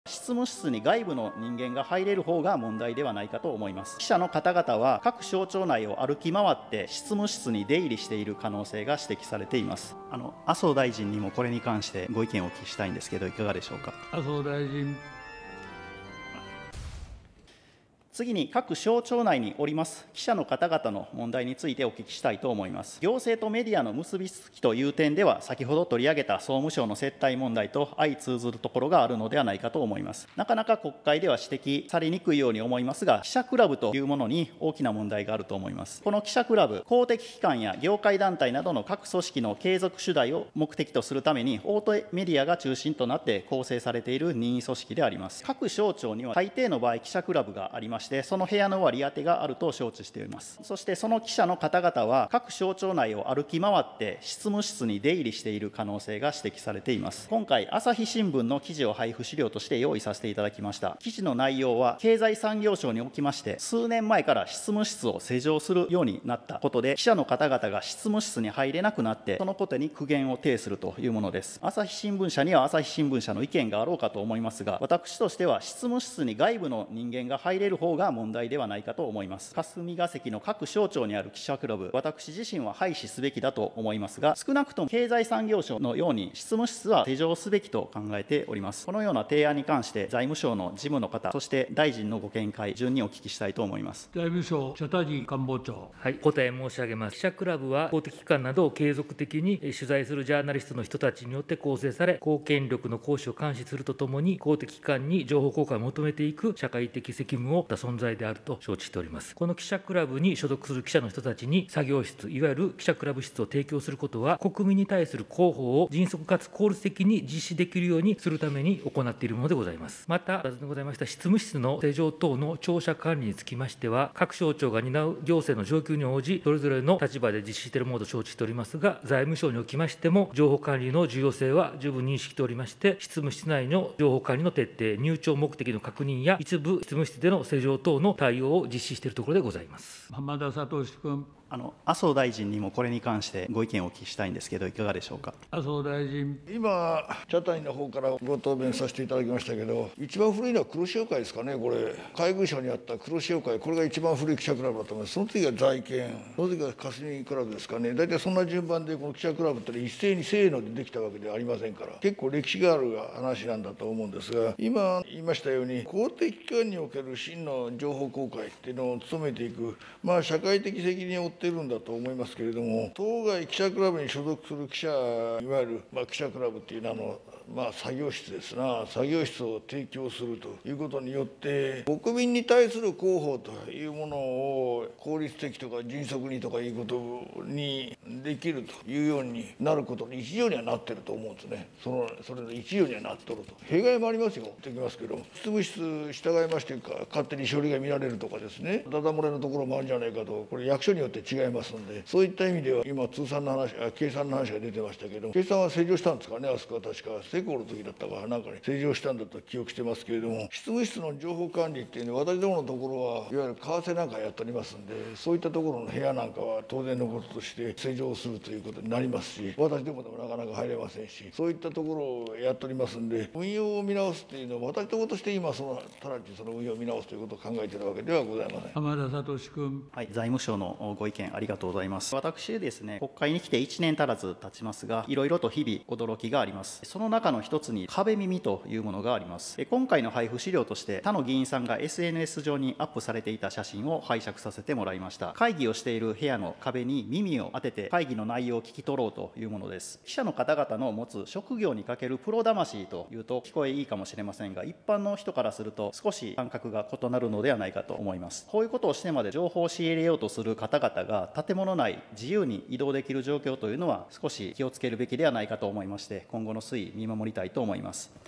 執務室に外部の人間が入れる方が問題ではないかと思います。記者の方々は各省庁内を歩き回って執務室に出入りしている可能性が指摘されています。麻生大臣にもこれに関してご意見をお聞きしたいんですけど、いかがでしょうか。 麻生大臣。 次に各省庁内におります記者の方々の問題についてお聞きしたいと思います。行政とメディアの結びつきという点では、先ほど取り上げた総務省の接待問題と相通ずるところがあるのではないかと思います。なかなか国会では指摘されにくいように思いますが、記者クラブというものに大きな問題があると思います。この記者クラブ、公的機関や業界団体などの各組織の継続取材を目的とするために、大手メディアが中心となって構成されている任意組織であります。各省庁には大抵の場合、記者クラブがありまして、その部屋の割り当てがあると承知しております。そしてその記者の方々は各省庁内を歩き回って執務室に出入りしている可能性が指摘されています。今回朝日新聞の記事を配布資料として用意させていただきました。記事の内容は経済産業省におきまして数年前から執務室を施錠するようになったことで、記者の方々が執務室に入れなくなって、そのことに苦言を呈するというものです。朝日新聞社には朝日新聞社の意見があろうかと思いますが、私としては執務室に外部の人間が入れる方が問題ではないかと思います。霞が関の各省庁にある記者クラブ、私自身は廃止すべきだと思いますが、少なくとも経済産業省のように執務室は施錠すべきと考えております。このような提案に関して財務省の事務の方、そして大臣のご見解、順にお聞きしたいと思います。 財務省、茶谷官房長。 はい、答え申し上げます。記者クラブは公的機関などを継続的に取材するジャーナリストの人たちによって構成され、公権力の行使を監視するとともに、公的機関に情報公開を求めていく社会的責務を負った存在であると承知しております。この記者クラブに所属する記者の人たちに作業室、いわゆる記者クラブ室を提供することは、国民に対する広報を迅速かつ効率的に実施できるようにするために行っているものでございます。また、お尋ねございました執務室の施錠等の庁舎管理につきましては、各省庁が担う行政の状況に応じ、それぞれの立場で実施しているものと承知しておりますが、財務省におきましても、情報管理の重要性は十分認識しておりまして、執務室内の情報管理の徹底、入庁目的の確認や、一部執務室での施錠等の対応を実施しているところでございます。 浜田聡君。 麻生大臣にもこれに関してご意見をお聞きしたいんですけど、いかがでしょうか。 麻生大臣。 今、茶谷の方からご答弁させていただきましたけど、一番古いのは黒潮会ですかね、これ、海軍省にあった黒潮会、これが一番古い記者クラブだと思います。その次が財研、その次が霞クラブですかね、大体そんな順番で、この記者クラブって一斉にせーのでできたわけではありませんから、結構歴史がある話なんだと思うんですが、今言いましたように、公的機関における真の情報公開っていうのを努めていく、社会的責任を負っているんだと思いますけれども、当該記者クラブに所属する記者、いわゆる記者クラブっていうのは作業室ですな、作業室を提供するということによって、国民に対する広報というものを効率的とか迅速にとかいうことにできるというようになることに一助にはなってると思うんですね。それの一助にはなっとると。弊害もありますよ、言ってきますけど、執務室従いまして勝手に書類が見られるとかですね、ダダ漏れのところもあるんじゃないかと、これ役所によって違いますので、そういった意味では今計算の話が出てましたけど、計算は施錠したんですかね、あそこは確かセコの時だったかなんかに施錠したんだと記憶してますけれども、執務室の情報管理っていうのは私どものところはいわゆる為替なんかやっておりますんで、そういったところの部屋なんかは当然のこととして施錠するということになりますし、私どもでもなかなか入れませんし、そういったところをやっておりますんで、運用を見直すっていうのは私どもとして今直ちにその運用を見直すということを考えているわけではございません。 浜田聡君。 はい、財務省のご意見ありがとうございます。私ですね、国会に来て1年足らず経ちますが、いろいろと日々驚きがあります。その中の一つに壁耳というものがあります。今回の配布資料として他の議員さんが SNS 上にアップされていた写真を拝借させてもらいました。会議をしている部屋の壁に耳を当てて会議の内容を聞き取ろうというものです。記者の方々の持つ職業にかけるプロ魂というと聞こえいいかもしれませんが、一般の人からすると少し感覚が異なるのではないかと思います。こういうことをしてまで情報を仕入れようとする方々が建物内自由に移動できる状況というのは少し気をつけるべきではないかと思いまして、今後の推移見守りたいと思います。